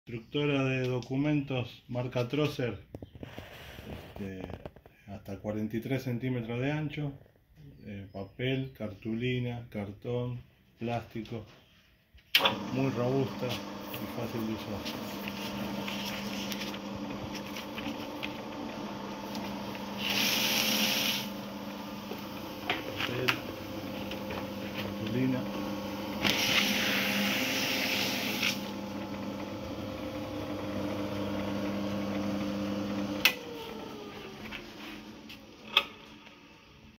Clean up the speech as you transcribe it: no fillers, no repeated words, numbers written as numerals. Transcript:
Constructora de documentos marca Trosser, hasta 43 centímetros de ancho, papel, cartulina, cartón, plástico, muy robusta y fácil de usar.